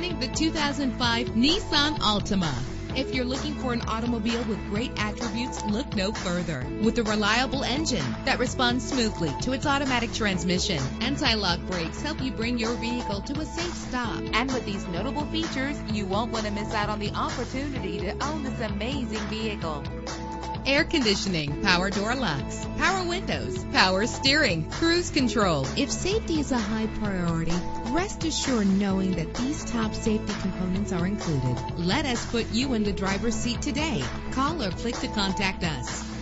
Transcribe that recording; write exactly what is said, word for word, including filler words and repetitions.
Presenting the two thousand five Nissan Altima. If you're looking for an automobile with great attributes, look no further. With a reliable engine that responds smoothly to its automatic transmission, anti-lock brakes help you bring your vehicle to a safe stop. And with these notable features, you won't want to miss out on the opportunity to own this amazing vehicle. Air conditioning, power door locks, power windows, power steering, cruise control. If safety is a high priority, rest assured knowing that these top safety components are included. Let us put you in the driver's seat today. Call or click to contact us.